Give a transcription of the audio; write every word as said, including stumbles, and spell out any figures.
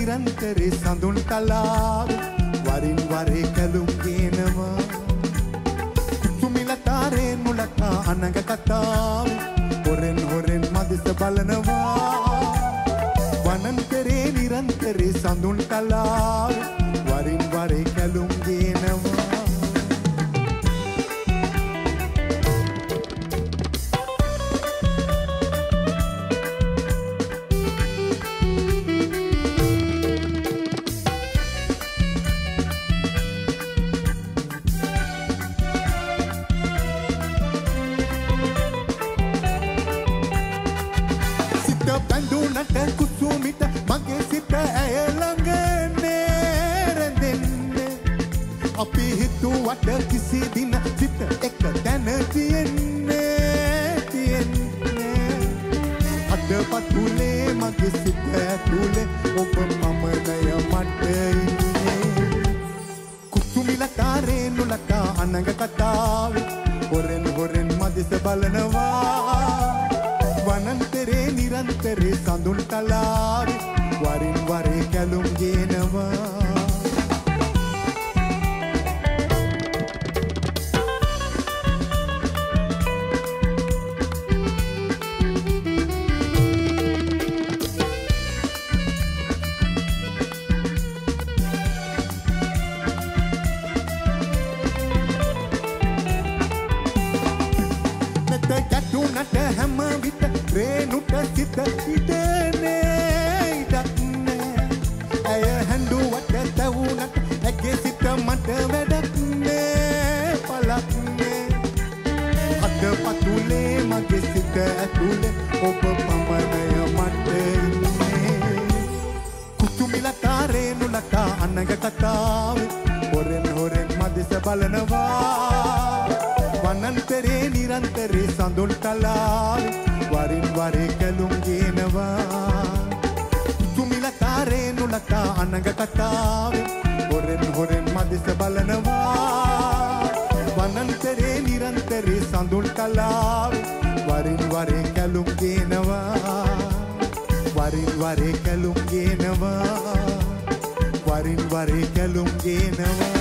නිරන්තරේ සඳුන් තලාවේ වරින් වරේ කැලුම් ගේනවා කුතුමිලතාරේ මුලකා අනග කතාවේ හොරෙන් හොරෙන් මදිස බලනවා වනන්තරේ නිරන්තරේ සඳුන් තලාවේ වරින් වරේ කැලුම් ගේනවා කුසුමිත මගේ සිත ඇය ළඟ නේරෙන්නේ අපි හිතුවට කිසි දින සිත එක තැන තියෙන්නේ තියෙන්නේ අදපතුලේ මගේ සිත ඇතුලේ ඔබ මමනය මට ඉන්නේ කුසුමිලකාරේ නුලකා අනග කතාවේ හොරෙන් හොරෙන් මදිස බලනවා වනන්තරේ නිරන්තරේ සඳුන් තලාවේ වරින් වරේ කැලුම් ගේනවා ගැටුනට හැම විට රේනුට සිත ඉඩනේ ඉඩක්නේ ඇය හැඬුවට තැවුනට ඇගේ සිත මට වැඩක්නේ පලක්නේ අදපතුලේ මගේ සිත ඇතුලේ ඔබ පමණය මට ඉන්නේ කුතුමිලකාරේ නුලකා අනග කතාවේ හොරෙන් හොරෙන් මදිස බලනවා වනන්තරේ නිරන්තරේ සඳුන් තලාවේ වරින් වරේ කැලුම් ගේනවා කුතුමිලකාරේ නුලකා අනග කතාවේ හොරෙන් හොරෙන් මදිස බලනවා වනන්තරේ නිරන්තරේ සඳුන් තලාවේ වරින් වරේ කැලුම් ගේනවා වරින් වරේ කැලුම් ගේනවා වරින් වරේ කැලුම් ගේනවා